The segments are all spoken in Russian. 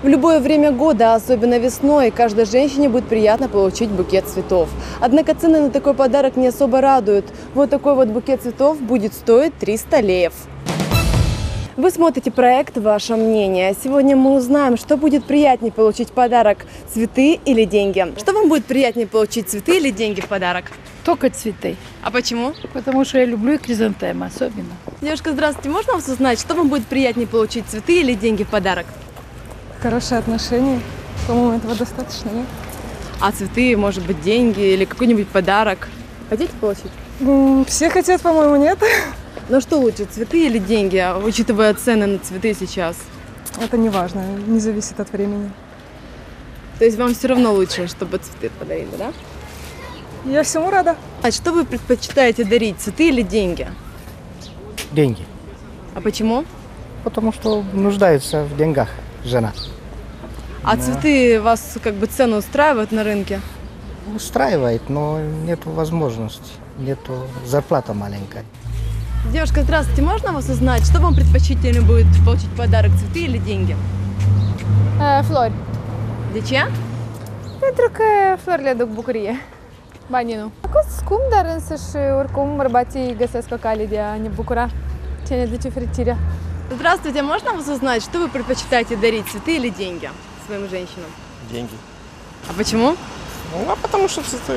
В любое время года, особенно весной, каждой женщине будет приятно получить букет цветов. Однако цены на такой подарок не особо радуют. Вот такой вот букет цветов будет стоить 300 леев. Вы смотрите проект «Ваше мнение». Сегодня мы узнаем, что будет приятнее получить в подарок – цветы или деньги. Что вам будет приятнее получить – цветы или деньги в подарок? Только цветы. А почему? Потому что я люблю хризантемы особенно. Девушка, здравствуйте. Можно вас узнать, что вам будет приятнее получить – цветы или деньги в подарок? Хорошие отношения. По-моему, этого достаточно, нет? А цветы, может быть, деньги или какой-нибудь подарок? Хотите получить? Все хотят, по-моему, нет. Но что лучше, цветы или деньги, учитывая цены на цветы сейчас? Это не важно, не зависит от времени. То есть вам все равно лучше, чтобы цветы подарили, да? Я всему рада. А что вы предпочитаете дарить, цветы или деньги? Деньги. А почему? Потому что нуждается в деньгах жена. А цветы вас как бы цену устраивают на рынке? Устраивает, но нет возможности, нету зарплата маленькая. Девушка, здравствуйте, можно вас узнать, что вам предпочтительно будет получить в pădărăc, цветы или деньги? Flori. De ce? Pentru că florile aduc bucurie. Banii nu. A fost scump, dar însăși oricum bărbații găsesc o cale de a ne bucura ce ne duce fericirea. Здравствуйте, можно вас узнать, что вы предпочитаете дарить, цветы или деньги своим женщинам? Деньги. А почему? Ну, а потому что цветы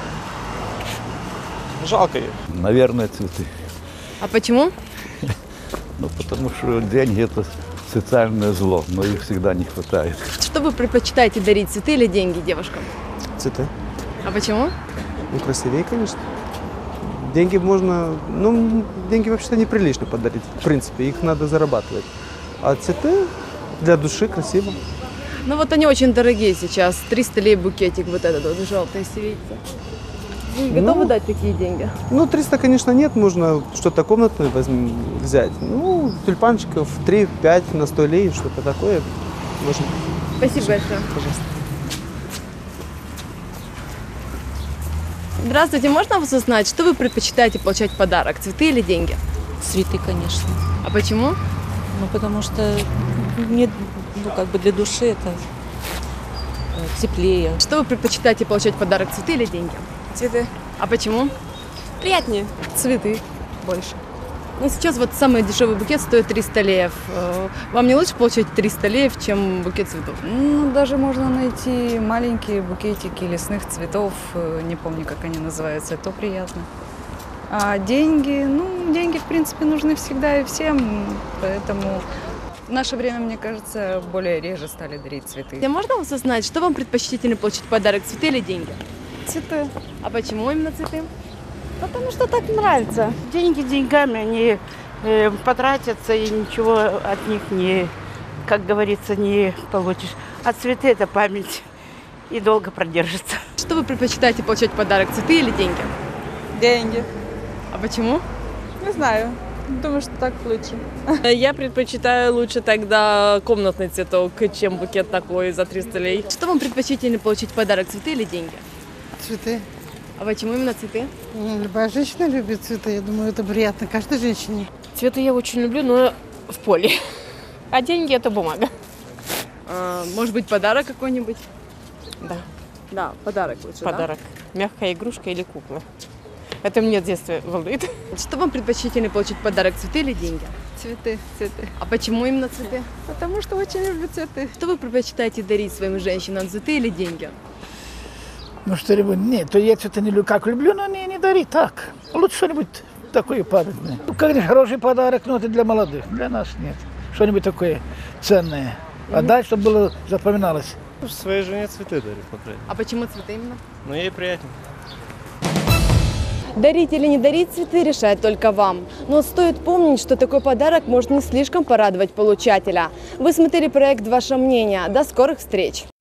жалко их. Наверное, цветы. А почему? Ну, потому что деньги – это социальное зло, но их всегда не хватает. Что вы предпочитаете дарить, цветы или деньги девушкам? Цветы. А почему? Ну, красивее, конечно. Деньги можно... Ну, деньги вообще-то неприлично подарить. В принципе, их надо зарабатывать. А цветы для души красиво. Ну вот они очень дорогие сейчас. 300 лей букетик вот этот вот желтый светится. Вы готовы дать такие деньги? Ну, 300, конечно, нет. Можно что-то комнатное взять. Ну, тюльпанчиков 3-5 на 100 лей, что-то такое. Можно. Спасибо большое. Пожалуйста. Здравствуйте, можно вас узнать, что вы предпочитаете получать в подарок, цветы или деньги? Цветы, конечно. А почему? Ну, потому что мне, как бы для души это теплее. Что вы предпочитаете получать в подарок, цветы или деньги? Цветы. А почему? Приятнее. Цветы больше. Ну, сейчас вот самый дешевый букет стоит 300 леев. Вам не лучше получать 300 леев, чем букет цветов? Ну, даже можно найти маленькие букетики лесных цветов, не помню, как они называются, то приятно. А деньги, ну, деньги, в принципе, нужны всегда и всем, поэтому в наше время, мне кажется, более реже стали дарить цветы. Можно вас узнать, что вам предпочтительно получить в подарок, цветы или деньги? Цветы. А почему именно цветы? Потому что так нравится. Деньги деньгами, они потратятся и ничего от них не, как говорится, не получишь. А цветы – это память и долго продержится. Что вы предпочитаете получать в подарок, цветы или деньги? Деньги. А почему? Не знаю. Думаю, что так лучше. Я предпочитаю лучше тогда комнатный цветок, чем букет такой за 300 лей. Что вам предпочтительно получить в подарок, цветы или деньги? Цветы. А почему именно цветы? Любая женщина любит цветы. Я думаю, это приятно каждой женщине. Цветы я очень люблю, но в поле. А деньги – это бумага. Может быть, подарок какой-нибудь? Да. Да, подарок лучше, подарок. Да? Мягкая игрушка или кукла. Это меня с детства волнует. Что вам предпочтительно получить в подарок, цветы или деньги? Цветы, цветы. А почему именно цветы? Потому что очень люблю цветы. Что вы предпочитаете дарить своим женщинам, цветы или деньги? Ну что-нибудь, нет, то я цветы не люблю, как люблю, но не дари так. Лучше что-нибудь такое памятное. Ну, конечно, хороший подарок, но это для молодых, для нас нет. Что-нибудь такое ценное. Отдать, чтобы было запоминалось. Своей жене цветы дарю, по крайней мере. А почему цветы именно? Ну, ей приятнее. Дарить или не дарить цветы решает только вам. Но стоит помнить, что такой подарок может не слишком порадовать получателя. Вы смотрели проект «Ваше мнение». До скорых встреч!